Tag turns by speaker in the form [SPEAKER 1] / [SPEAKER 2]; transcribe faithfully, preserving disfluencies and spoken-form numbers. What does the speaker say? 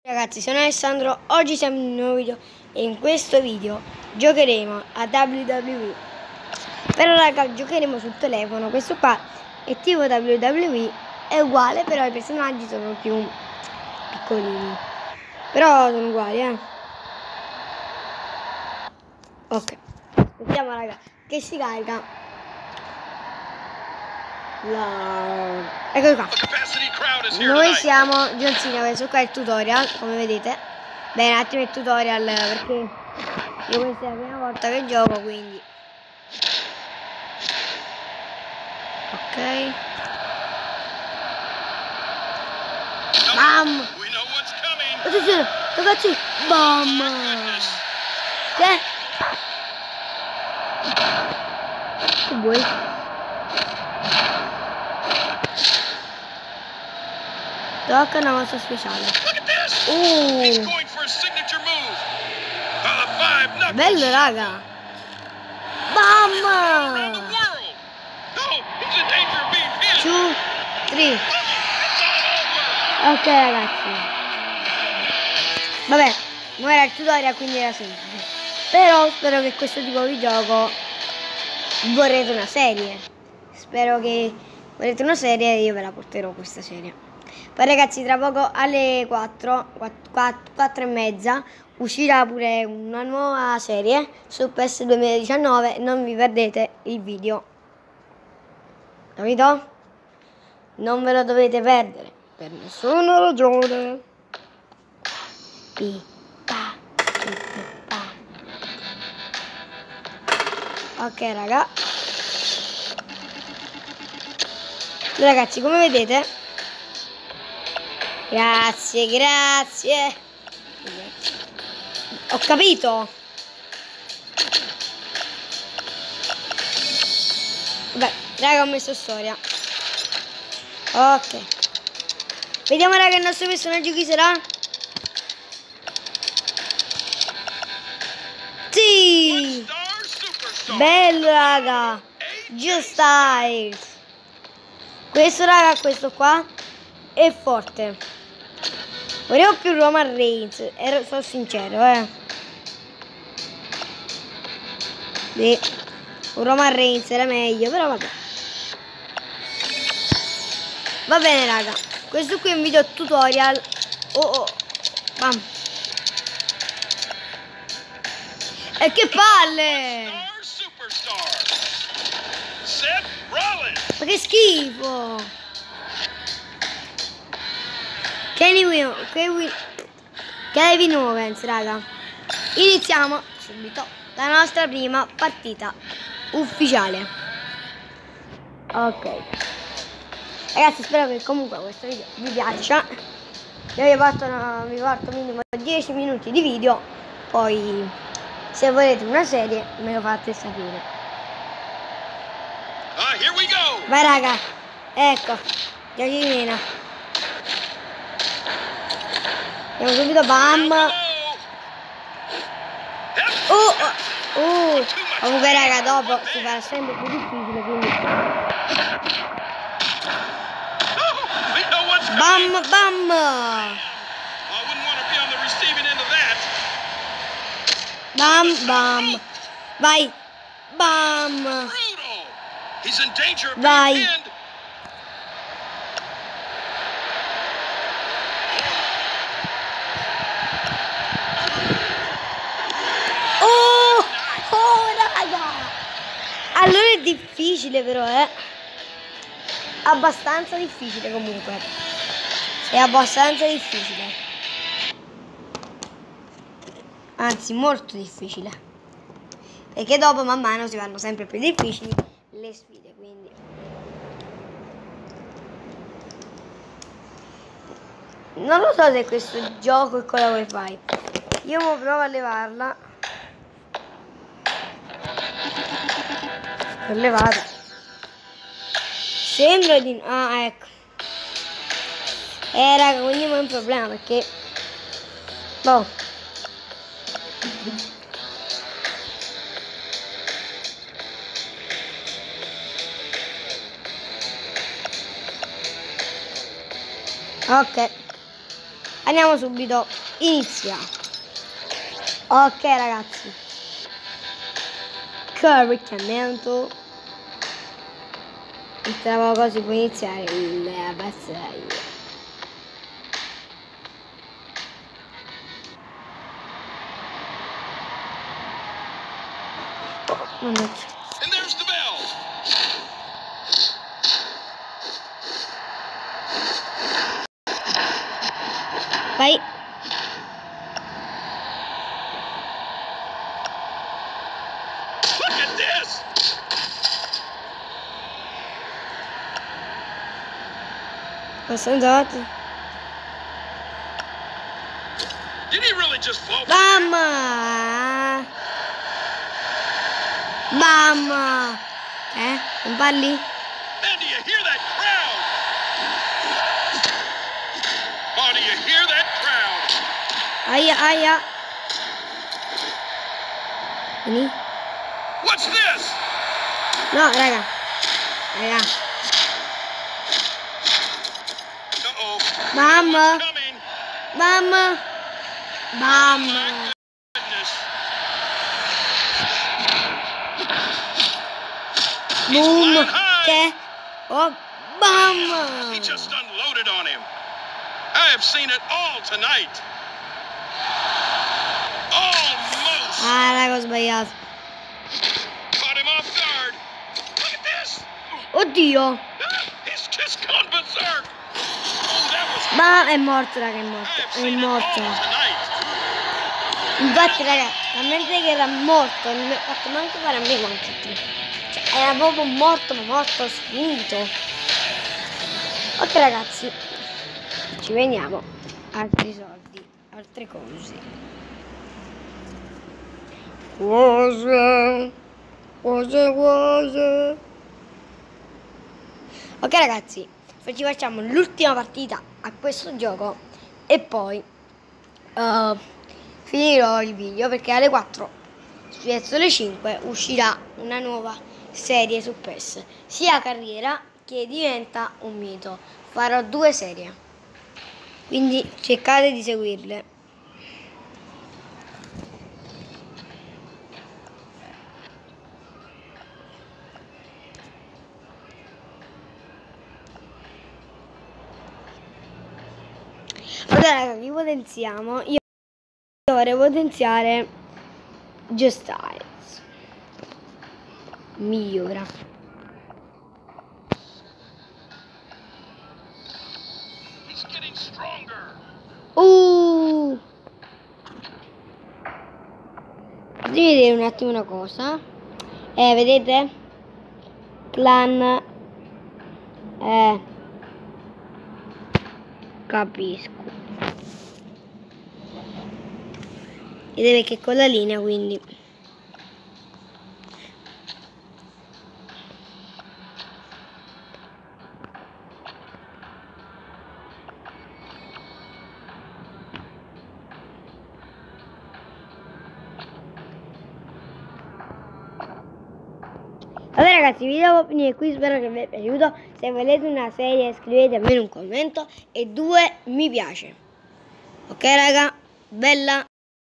[SPEAKER 1] Ragazzi, sono Alessandro, oggi siamo in un nuovo video e in questo video giocheremo a W W E. Però raga, giocheremo sul telefono, questo qua è tipo W W E, è uguale, però i personaggi sono più piccolini. Però sono uguali, eh. Ok, aspettiamo raga, che si carica. La... Eccolo qua. Noi siamo John Cena, questo qua è il tutorial, come vedete. Beh, un attimo il tutorial perché io questa è la prima volta che gioco, quindi ok. Bam! Attenzione, ragazzi! Bam! Che? Che vuoi? Tocca una mossa speciale. Uh. Bello raga. Bam. Two, three. Ok ragazzi. Vabbè, non era il tutorial, quindi era semplice. Però spero che questo tipo di gioco vorrete una serie. Spero che vorrete una serie e io ve la porterò questa serie. Poi ragazzi, tra poco alle quattro, quattro e mezza uscirà pure una nuova serie su P E S duemiladiciannove, non vi perdete il video, capito? Non ve lo dovete perdere per nessuna ragione. Pi, pa, pi, pa. Ok raga, ragazzi, come vedete, grazie, grazie. Ho capito. Vabbè, raga, ho messo storia. Ok. Vediamo, raga, il nostro personaggio chi sarà? Sì! Bello, raga. Just Styles. Questo, raga, questo qua è forte. Volevo più Roman Reigns, ero, sono sincero, eh. Sì, un Roman Reigns era meglio, però vabbè. Va bene raga, questo qui è un video tutorial. Oh oh, bam. E che palle! Ma che schifo! Kevin, Kevin, Kevin Owens, raga. Iniziamo subito la nostra prima partita ufficiale. Ok. Ragazzi, spero che comunque questo video vi piaccia. Io vi porto, vi porto minimo dieci minuti di video. Poi, se volete una serie, me lo fate sapere. Vai, raga. Ecco, giochi di meno. Andiamo subito, bam. Oh, oh, oh. Comunque raga, dopo si farà sempre più difficile, quindi bam bam bam bam. Vai, bam. Vai. Allora è difficile però, eh. Abbastanza difficile comunque. È abbastanza difficile. Anzi, molto difficile. Perché dopo man mano si fanno sempre più difficili le sfide, quindi. Non lo so se questo gioco è con la wifi. Io mo provo a levarla. L'ho levata. Sembra di... Ah, ecco. Eh, raga, quindi è un problema perché... Boh. Ok. andiamo subito, inizia. Ok ragazzi, caricamento. Il lavoro si può iniziare la battaglia. Oh, mannaggia.
[SPEAKER 2] And there's the bell.
[SPEAKER 1] Vai.
[SPEAKER 2] Look at this.
[SPEAKER 1] Sono andati.
[SPEAKER 2] Did he really just fall?
[SPEAKER 1] Mamma! Mamma! Eh? Non parli?
[SPEAKER 2] Man, do you hear that crowd? Oh, do you hear that crowd?
[SPEAKER 1] Aia, aia. Vieni.
[SPEAKER 2] What's this?
[SPEAKER 1] No, raga. Raga.
[SPEAKER 2] Uh-oh.
[SPEAKER 1] Mamma.
[SPEAKER 2] What's coming?
[SPEAKER 1] Mamma. Mamma.
[SPEAKER 2] Goodness.
[SPEAKER 1] Boom.
[SPEAKER 2] flying high.
[SPEAKER 1] Che? Oh, mamma.
[SPEAKER 2] He just unloaded on him. I have seen it all tonight. Almost.
[SPEAKER 1] Ah, raga, ho sbagliato.
[SPEAKER 2] Caught him off guard. Look at this.
[SPEAKER 1] Oddio.
[SPEAKER 2] Ah, He's just gone berserk. Oh, that was.
[SPEAKER 1] Ma è morto, raga, è
[SPEAKER 2] I
[SPEAKER 1] morto.
[SPEAKER 2] have
[SPEAKER 1] È
[SPEAKER 2] seen it
[SPEAKER 1] morto.
[SPEAKER 2] all tonight.
[SPEAKER 1] Infatti, raga, talmente che era morto, non mi ha fatto manco fare a me quanti. Cioè, era proprio morto, ma morto, finito. Ok, ragazzi, ci veniamo. Altri soldi, altre cose. Cose, cose, cose. Ok, ragazzi, ci facciamo l'ultima partita a questo gioco e poi uh, finirò il video perché alle quattro, verso le cinque, uscirà una nuova serie su P E S, sia carriera che diventa un mito. Farò due serie, quindi cercate di seguirle. Ok raga, vi potenziamo. Io vorrei potenziare Just Styles. Migliora.
[SPEAKER 2] He's getting stronger.
[SPEAKER 1] Uh! Devi vedere un attimo una cosa. Eh, vedete? Clan. Eh. Capisco. Vedete che con la linea, quindi. Vabbè ragazzi, il video può finire qui, spero che vi sia piaciuto. Se volete una serie scrivete almeno un commento e due mi piace. Ok raga, bella.